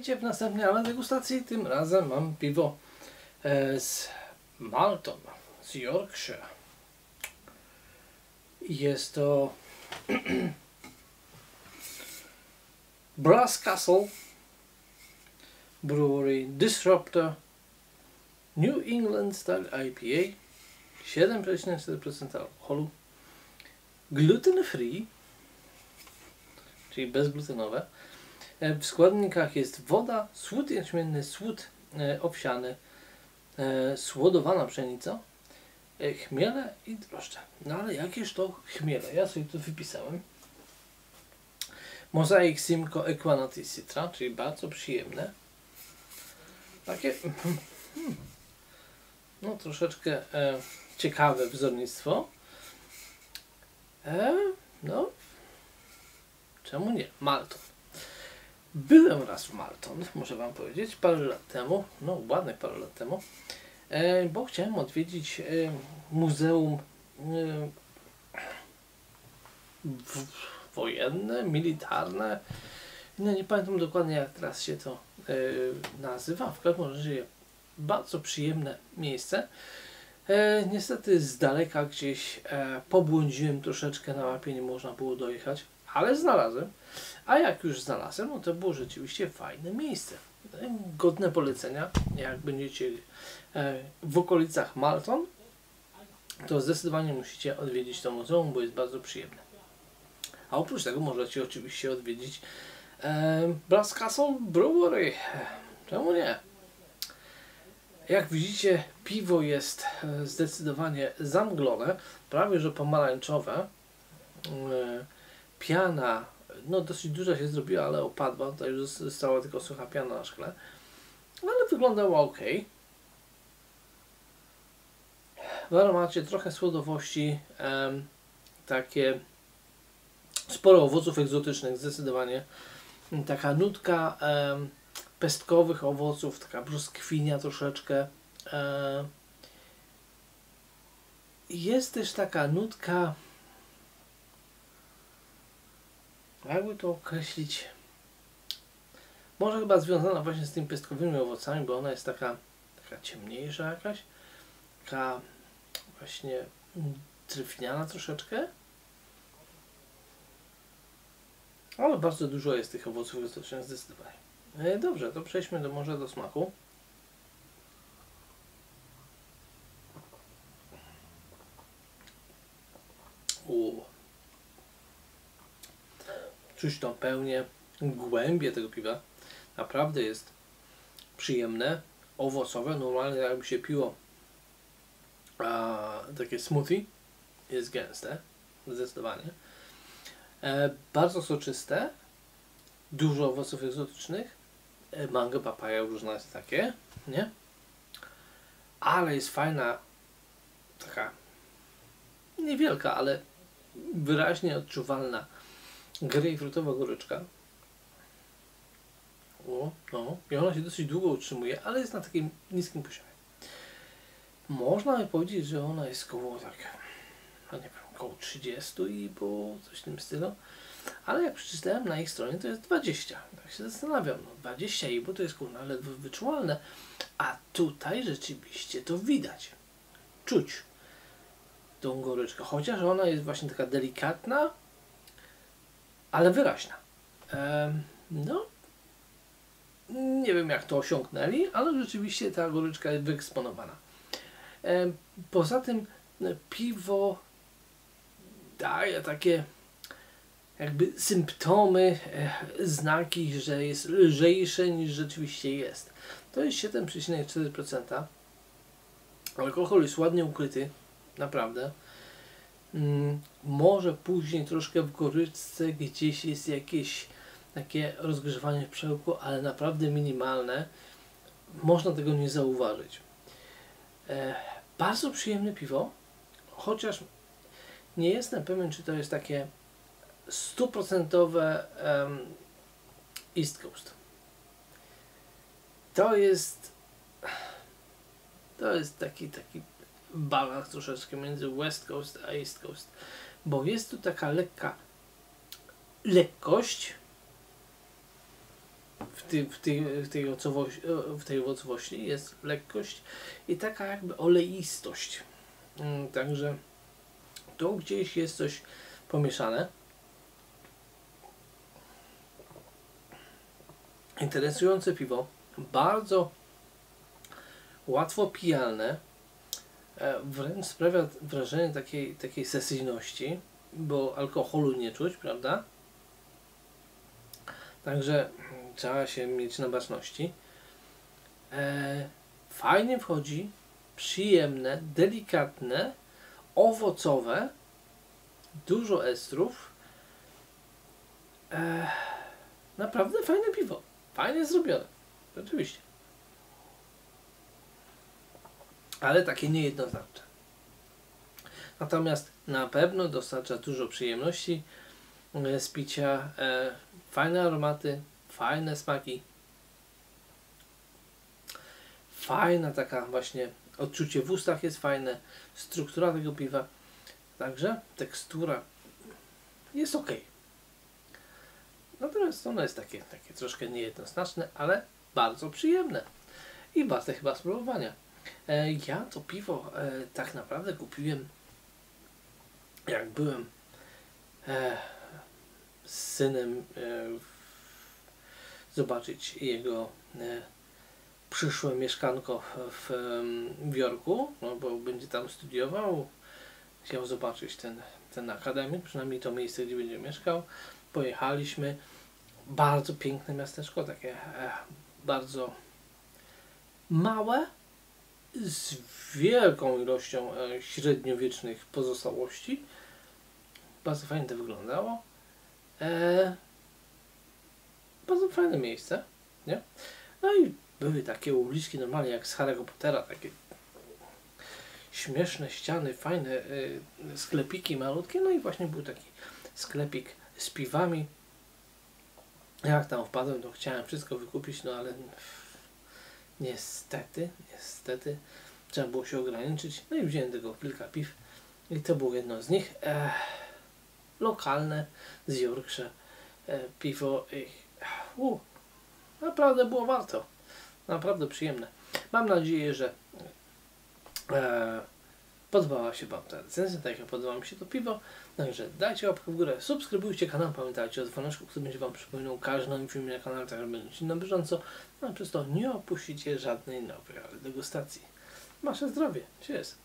Witajcie w następnej degustacji. Tym razem mam piwo z Malton, z Yorkshire. Jest to Brass Castle Brewery Disruptor New England Style IPA, 7,4% alkoholu, gluten free, czyli bezglutenowe. W składnikach jest woda, słód jęczmienny, słód owsiany, słodowana pszenica, chmiele i drożdże. No ale jakież to chmiele? Ja sobie to wypisałem. Mosaic Simcoe Equinati Citra, czyli bardzo przyjemne. Takie no troszeczkę ciekawe wzornictwo. No czemu nie? Malton. Byłem raz w Malton, muszę wam powiedzieć, parę lat temu, no ładnych parę lat temu, bo chciałem odwiedzić muzeum wojenne, militarne. No nie pamiętam dokładnie, jak teraz się to nazywa. W każdym razie bardzo przyjemne miejsce. Niestety z daleka gdzieś pobłądziłem troszeczkę, na mapie nie można było dojechać, ale znalazłem. A jak już znalazłem, no to było rzeczywiście fajne miejsce. Godne polecenia. Jak będziecie w okolicach Malton, to zdecydowanie musicie odwiedzić to muzeum, bo jest bardzo przyjemne. A oprócz tego możecie oczywiście odwiedzić Brass Castle Brewery. Czemu nie? Jak widzicie, piwo jest zdecydowanie zamglone, prawie że pomarańczowe. Piana no dosyć duża się zrobiła, ale opadła. Tutaj już została tylko sucha piana na szkle. Ale wyglądała ok. W aromacie trochę słodowości, takie sporo owoców egzotycznych, zdecydowanie. Taka nutka pestkowych owoców, taka brzoskwinia troszeczkę. Jest też taka nutka, jakby to określić, może chyba związana właśnie z tymi pestkowymi owocami, bo ona jest taka ciemniejsza jakaś, taka właśnie drewniana troszeczkę, ale bardzo dużo jest tych owoców egzotycznych zdecydowanie. Dobrze, to przejdźmy może do smaku. Czuć tą pełnię, głębię tego piwa. Naprawdę jest przyjemne, owocowe. Normalnie jakby się piło takie smoothie. Jest gęste, zdecydowanie. Bardzo soczyste. Dużo owoców egzotycznych. Mango, papaja, różne jest takie, nie? Ale jest fajna, taka niewielka, ale wyraźnie odczuwalna grejpfrutowa goryczka. No. I ona się dosyć długo utrzymuje, ale jest na takim niskim poziomie. Można by powiedzieć, że ona jest koło nie wiem, koło 30 i po coś w tym stylu. Ale jak przeczytałem na ich stronie, to jest 20. Tak się zastanawiam, no 20 i bo to jest kurna ledwo wyczuwalne. A tutaj rzeczywiście to widać. Czuć tą goryczkę. Chociaż ona jest właśnie taka delikatna, ale wyraźna. No, nie wiem jak to osiągnęli, ale rzeczywiście ta goryczka jest wyeksponowana. Poza tym piwo daje takie jakby symptomy, znaki, że jest lżejsze niż rzeczywiście jest. To jest 7,4%. Alkohol jest ładnie ukryty, naprawdę. Może później troszkę w goryczce gdzieś jest jakieś takie rozgrzewanie w przełku, ale naprawdę minimalne. Można tego nie zauważyć. Bardzo przyjemne piwo, chociaż nie jestem pewien, czy to jest takie 100% East Coast. To jest taki balans troszeczkę między West Coast a East Coast, bo jest tu taka lekka lekkość, w tej owocowości jest lekkość i taka jakby oleistość. Także tu gdzieś jest coś pomieszane. Interesujące piwo, bardzo łatwo pijalne, wręcz sprawia wrażenie takiej sesyjności, bo alkoholu nie czuć, prawda? Także trzeba się mieć na baczności. Fajnie wchodzi, przyjemne, delikatne, owocowe, dużo estrów. Naprawdę fajne piwo. Fajnie zrobione. Oczywiście. Ale takie niejednoznaczne. Natomiast na pewno dostarcza dużo przyjemności z picia. Fajne aromaty, fajne smaki. Fajna taka właśnie odczucie w ustach jest fajne. Struktura tego piwa. Także tekstura jest ok. Natomiast ono jest takie troszkę niejednoznaczne, ale bardzo przyjemne i warte chyba spróbowania. Ja to piwo tak naprawdę kupiłem, jak byłem z synem zobaczyć jego przyszłe mieszkanko w Jorku, no bo będzie tam studiował. Chciał zobaczyć ten akademik, przynajmniej to miejsce, gdzie będzie mieszkał. Pojechaliśmy. Bardzo piękne miasteczko, takie bardzo małe, z wielką ilością średniowiecznych pozostałości. Bardzo fajnie to wyglądało. Bardzo fajne miejsce, nie? No i były takie uliczki normalnie jak z Harry'ego Pottera, takie śmieszne ściany, fajne sklepiki malutkie, no i właśnie był taki sklepik z piwami. Jak tam wpadłem, to chciałem wszystko wykupić, no ale niestety trzeba było się ograniczyć. No i wziąłem tego kilka piw i to było jedno z nich. Lokalne z Yorkshire piwo. Naprawdę było warto. Naprawdę przyjemne. Mam nadzieję, że podobała się Wam ta recenzja, tak jak podoba mi się to piwo. Także dajcie łapkę w górę, subskrybujcie kanał, pamiętajcie o dzwoneczku, który będzie Wam przypominał każdy nowy film na kanale, tak żeby będziecie na bieżąco. No a przez to nie opuścicie żadnej nowej degustacji. Wasze zdrowie. Cheers.